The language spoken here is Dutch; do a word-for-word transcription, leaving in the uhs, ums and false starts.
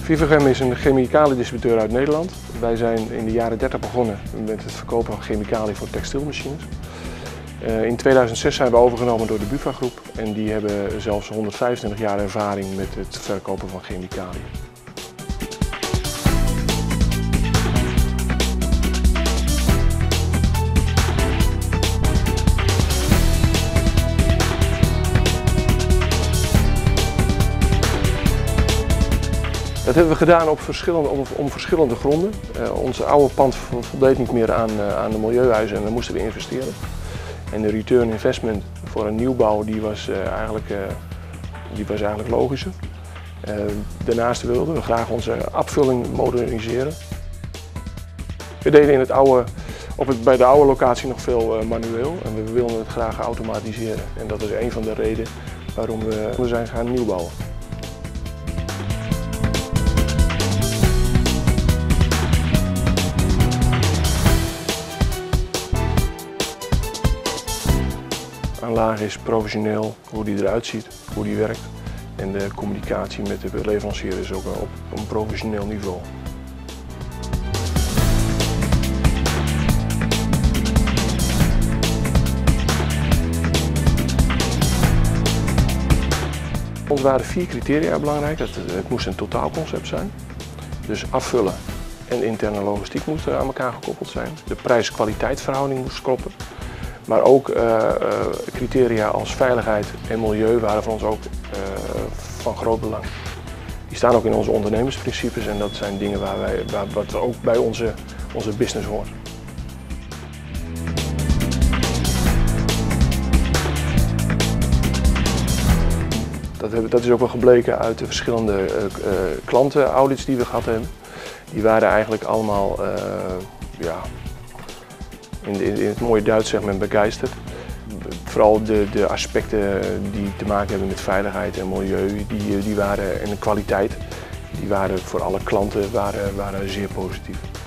Vivogem is een chemicaliedistributeur uit Nederland. Wij zijn in de jaren dertig begonnen met het verkopen van chemicaliën voor textielmachines. In tweeduizend zes zijn we overgenomen door de Bufa Groep en die hebben zelfs honderdvijfentwintig jaar ervaring met het verkopen van chemicaliën. Dat hebben we gedaan op verschillende, om, om verschillende gronden. Uh, onze oude pand voldeed niet meer aan, uh, aan de milieueisen en dan moesten we investeren. En de return investment voor een nieuwbouw die was, uh, eigenlijk, uh, die was eigenlijk logischer. Uh, daarnaast wilden we graag onze afvulling moderniseren. We deden in het oude, op het, bij de oude locatie nog veel uh, manueel en we wilden het graag automatiseren. En dat is een van de redenen waarom we, we zijn gaan nieuwbouwen. De aanlage is professioneel, hoe die eruit ziet, hoe die werkt en de communicatie met de leverancier is ook op een professioneel niveau. Ons waren vier criteria belangrijk. Het, het moest een totaalconcept zijn, dus afvullen en interne logistiek moesten aan elkaar gekoppeld zijn. De prijs-kwaliteitverhouding moest kloppen. Maar ook uh, uh, criteria als veiligheid en milieu waren voor ons ook uh, van groot belang. Die staan ook in onze ondernemersprincipes en dat zijn dingen waar wij, waar, wat ook bij onze, onze business hoort. Dat, hebben, dat is ook wel gebleken uit de verschillende uh, uh, klantenaudits die we gehad hebben. Die waren eigenlijk allemaal uh, ja, In, de, in het mooie Duits zegt men begeisterd. Vooral de, de aspecten die te maken hebben met veiligheid en milieu die, die waren, en de kwaliteit, die waren voor alle klanten waren, waren zeer positief.